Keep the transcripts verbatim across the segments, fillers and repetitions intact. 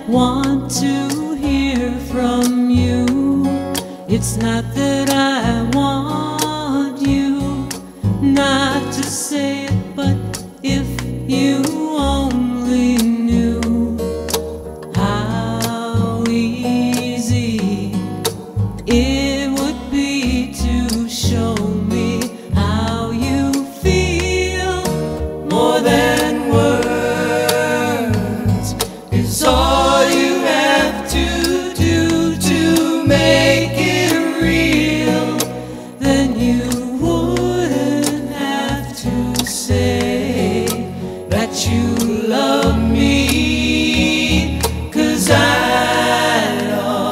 want to hear from you. It's not that I want you not to say it, but if you only knew how easy it would be to show me how you feel. More than words is all you have to do to make it real. Then you wouldn't have to say that you love me, 'cause I'd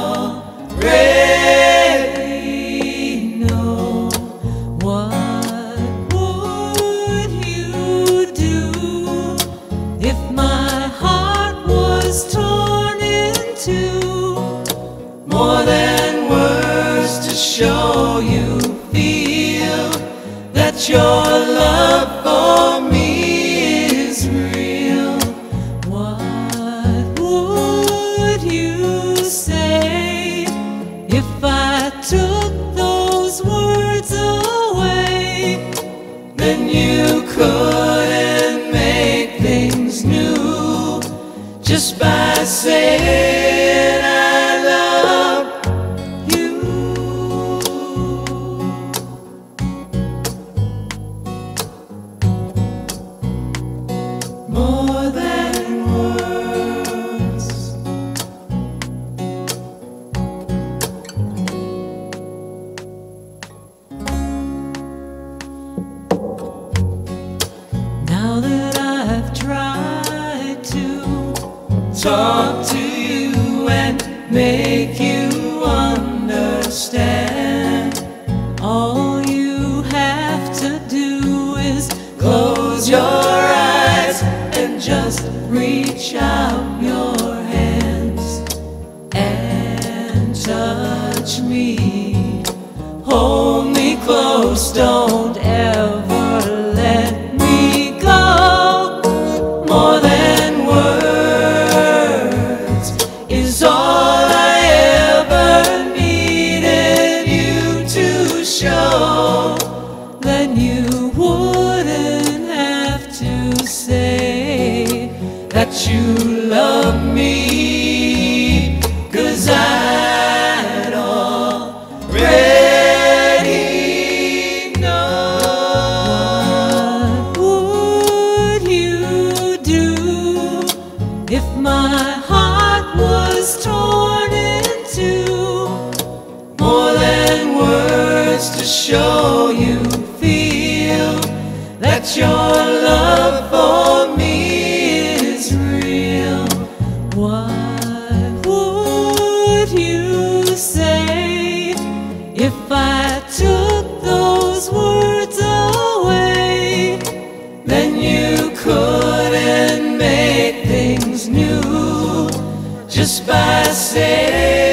already know. What would you do if my heart was torn in two? More than words to show you feel that your love for me is real. What would you say if I took those words away? Then you couldn't make things new just by saying I love you. More than words. Now that I've tried to talk to you and make you understand, all you have to do is close your eyes and just reach out your hands and touch me. Hold me close, don't ever let me go. More than words is all I ever needed you to show. Then you wouldn't have to say that you love me, 'cause I'd already know. What would you do if my heart was torn in two? More than words to show you feel that your love for me is real. What would you say if I took those words away? Then you couldn't make things new just by saying